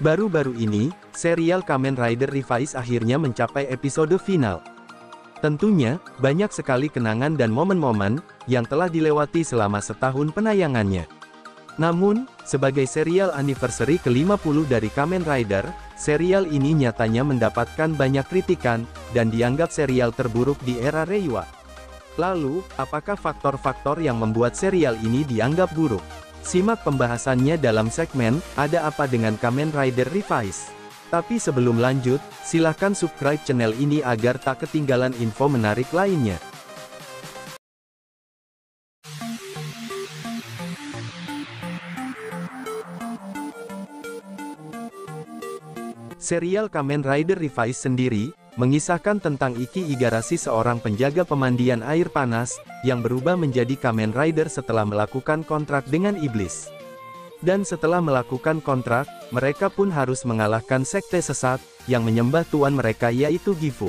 Baru-baru ini, serial Kamen Rider Revice akhirnya mencapai episode final. Tentunya, banyak sekali kenangan dan momen-momen yang telah dilewati selama setahun penayangannya. Namun, sebagai serial anniversary ke-50 dari Kamen Rider, serial ini nyatanya mendapatkan banyak kritikan, dan dianggap serial terburuk di era Reiwa. Lalu, apakah faktor-faktor yang membuat serial ini dianggap buruk? Simak pembahasannya dalam segmen, Ada Apa Dengan Kamen Rider Revice. Tapi sebelum lanjut, silahkan subscribe channel ini agar tak ketinggalan info menarik lainnya. Serial Kamen Rider Revice sendiri, mengisahkan tentang Iki Igarashi, seorang penjaga pemandian air panas, yang berubah menjadi Kamen Rider setelah melakukan kontrak dengan iblis. Dan setelah melakukan kontrak, mereka pun harus mengalahkan sekte sesat, yang menyembah tuan mereka yaitu Gifu.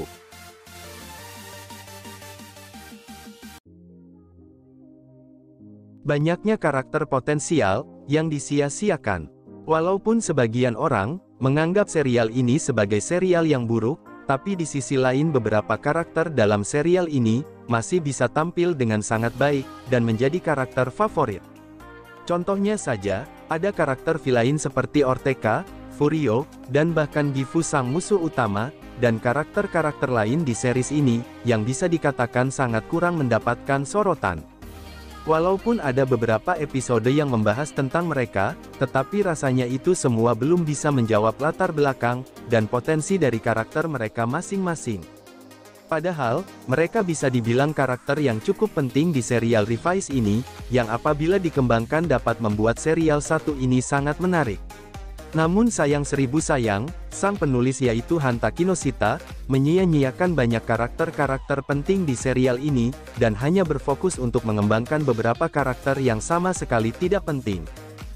Banyaknya karakter potensial, yang disia-siakan. Walaupun sebagian orang, menganggap serial ini sebagai serial yang buruk, tapi di sisi lain beberapa karakter dalam serial ini, masih bisa tampil dengan sangat baik, dan menjadi karakter favorit. Contohnya saja, ada karakter villain seperti Ortega, Furio, dan bahkan Gifu sang musuh utama, dan karakter-karakter lain di series ini, yang bisa dikatakan sangat kurang mendapatkan sorotan. Walaupun ada beberapa episode yang membahas tentang mereka, tetapi rasanya itu semua belum bisa menjawab latar belakang, dan potensi dari karakter mereka masing-masing. Padahal, mereka bisa dibilang karakter yang cukup penting di serial Revice ini, yang apabila dikembangkan dapat membuat serial satu ini sangat menarik. Namun sayang seribu sayang, sang penulis yaitu Hanta Kinoshita, menyia-nyiakan banyak karakter-karakter penting di serial ini, dan hanya berfokus untuk mengembangkan beberapa karakter yang sama sekali tidak penting.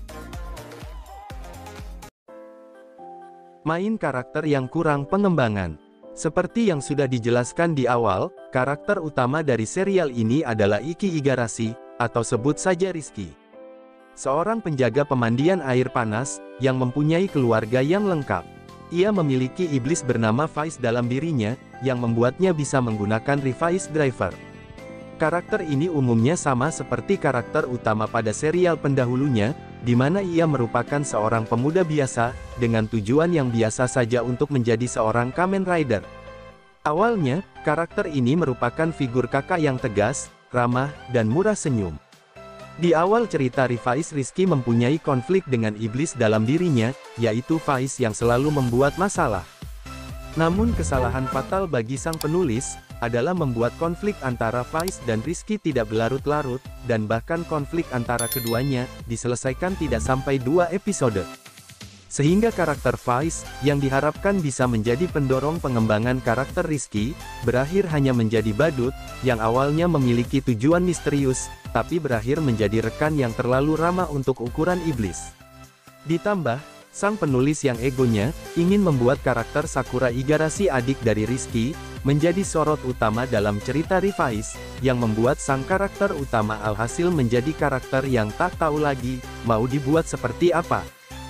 Main karakter yang kurang pengembangan. Seperti yang sudah dijelaskan di awal, karakter utama dari serial ini adalah Iki Igarashi, atau sebut saja Rizky. Seorang penjaga pemandian air panas, yang mempunyai keluarga yang lengkap. Ia memiliki iblis bernama Vice dalam dirinya, yang membuatnya bisa menggunakan Revice Driver. Karakter ini umumnya sama seperti karakter utama pada serial pendahulunya, di mana ia merupakan seorang pemuda biasa, dengan tujuan yang biasa saja untuk menjadi seorang Kamen Rider. Awalnya, karakter ini merupakan figur kakak yang tegas, ramah, dan murah senyum. Di awal cerita Revice, Rizky mempunyai konflik dengan iblis dalam dirinya, yaitu Vice yang selalu membuat masalah. Namun kesalahan fatal bagi sang penulis, adalah membuat konflik antara Vice dan Rizky tidak berlarut-larut, dan bahkan konflik antara keduanya, diselesaikan tidak sampai 2 episode. Sehingga karakter Vice, yang diharapkan bisa menjadi pendorong pengembangan karakter Rizky, berakhir hanya menjadi badut, yang awalnya memiliki tujuan misterius, tapi berakhir menjadi rekan yang terlalu ramah untuk ukuran iblis. Ditambah, sang penulis yang egonya, ingin membuat karakter Sakura Igarashi adik dari Rizky, menjadi sorot utama dalam cerita Revice, yang membuat sang karakter utama alhasil menjadi karakter yang tak tahu lagi, mau dibuat seperti apa.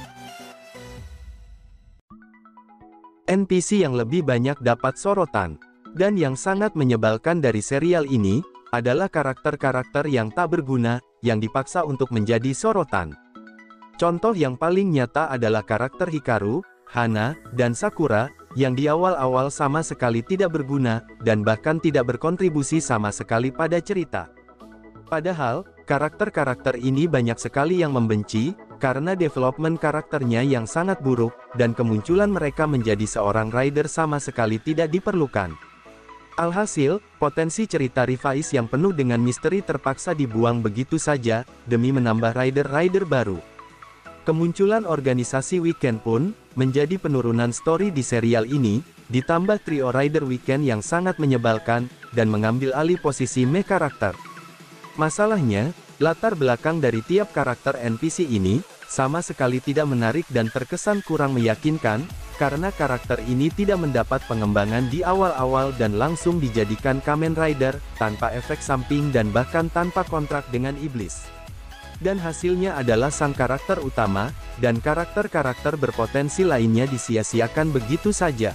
NPC yang lebih banyak dapat sorotan. Dan yang sangat menyebalkan dari serial ini, adalah karakter-karakter yang tak berguna, yang dipaksa untuk menjadi sorotan. Contoh yang paling nyata adalah karakter Hikaru, Hana, dan Sakura, yang di awal-awal sama sekali tidak berguna, dan bahkan tidak berkontribusi sama sekali pada cerita. Padahal, karakter-karakter ini banyak sekali yang membenci, karena development karakternya yang sangat buruk, dan kemunculan mereka menjadi seorang rider sama sekali tidak diperlukan. Alhasil, potensi cerita Revice yang penuh dengan misteri terpaksa dibuang begitu saja, demi menambah rider-rider baru. Kemunculan organisasi Weekend pun, menjadi penurunan story di serial ini, ditambah trio rider Weekend yang sangat menyebalkan, dan mengambil alih posisi main karakter. Masalahnya, latar belakang dari tiap karakter NPC ini, sama sekali tidak menarik dan terkesan kurang meyakinkan, karena karakter ini tidak mendapat pengembangan di awal-awal dan langsung dijadikan Kamen Rider, tanpa efek samping dan bahkan tanpa kontrak dengan iblis. Dan hasilnya adalah sang karakter utama, dan karakter-karakter berpotensi lainnya disia-siakan begitu saja.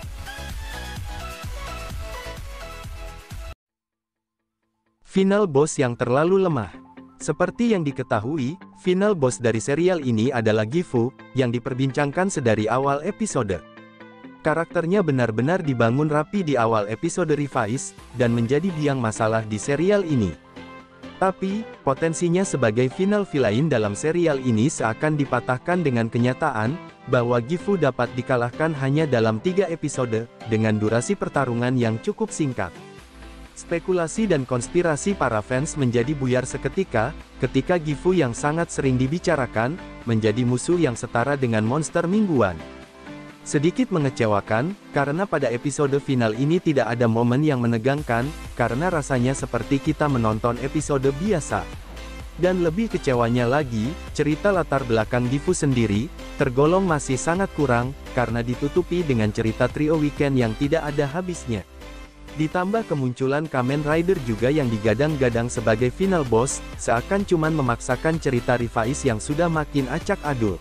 Final boss yang terlalu lemah. Seperti yang diketahui, final boss dari serial ini adalah Gifu, yang diperbincangkan sedari awal episode. Karakternya benar-benar dibangun rapi di awal episode Revise, dan menjadi biang masalah di serial ini. Tapi, potensinya sebagai final villain dalam serial ini seakan dipatahkan dengan kenyataan, bahwa Gifu dapat dikalahkan hanya dalam 3 episode, dengan durasi pertarungan yang cukup singkat. Spekulasi dan konspirasi para fans menjadi buyar seketika, ketika Gifu yang sangat sering dibicarakan, menjadi musuh yang setara dengan monster mingguan. Sedikit mengecewakan, karena pada episode final ini tidak ada momen yang menegangkan, karena rasanya seperti kita menonton episode biasa. Dan lebih kecewanya lagi, cerita latar belakang Gifu sendiri, tergolong masih sangat kurang, karena ditutupi dengan cerita trio weekend yang tidak ada habisnya. Ditambah kemunculan Kamen Rider juga yang digadang-gadang sebagai final boss, seakan cuman memaksakan cerita Revise yang sudah makin acak adul.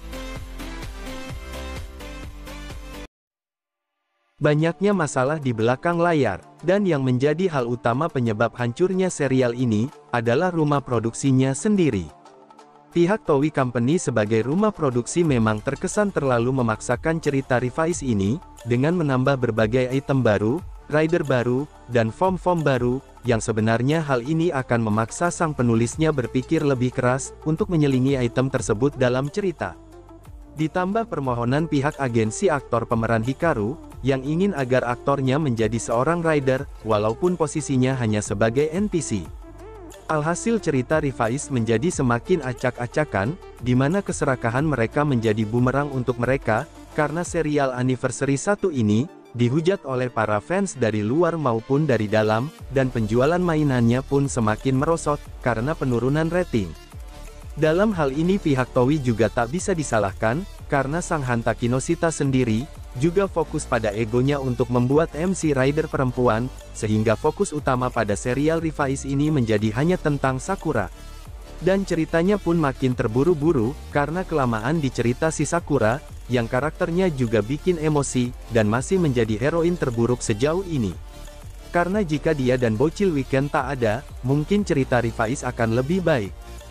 Banyaknya masalah di belakang layar, dan yang menjadi hal utama penyebab hancurnya serial ini, adalah rumah produksinya sendiri. Pihak Toei Company sebagai rumah produksi memang terkesan terlalu memaksakan cerita Revise ini, dengan menambah berbagai item baru, rider baru, dan form-form baru, yang sebenarnya hal ini akan memaksa sang penulisnya berpikir lebih keras, untuk menyelingi item tersebut dalam cerita. Ditambah permohonan pihak agensi aktor pemeran Hikaru, yang ingin agar aktornya menjadi seorang rider, walaupun posisinya hanya sebagai NPC. Alhasil cerita Revise menjadi semakin acak-acakan, di mana keserakahan mereka menjadi bumerang untuk mereka, karena serial Anniversary 1 ini, dihujat oleh para fans dari luar maupun dari dalam, dan penjualan mainannya pun semakin merosot, karena penurunan rating. Dalam hal ini pihak Toei juga tak bisa disalahkan, karena sang Hanta Kinoshita sendiri, juga fokus pada egonya untuk membuat MC Rider perempuan, sehingga fokus utama pada serial Revise ini menjadi hanya tentang Sakura. Dan ceritanya pun makin terburu-buru, karena kelamaan di cerita si Sakura, yang karakternya juga bikin emosi, dan masih menjadi heroin terburuk sejauh ini. Karena jika dia dan bocil weekend tak ada, mungkin cerita Revise akan lebih baik.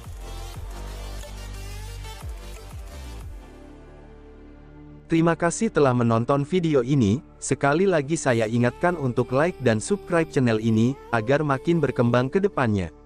Terima kasih telah menonton video ini. Sekali lagi saya ingatkan untuk like dan subscribe channel ini, agar makin berkembang ke depannya.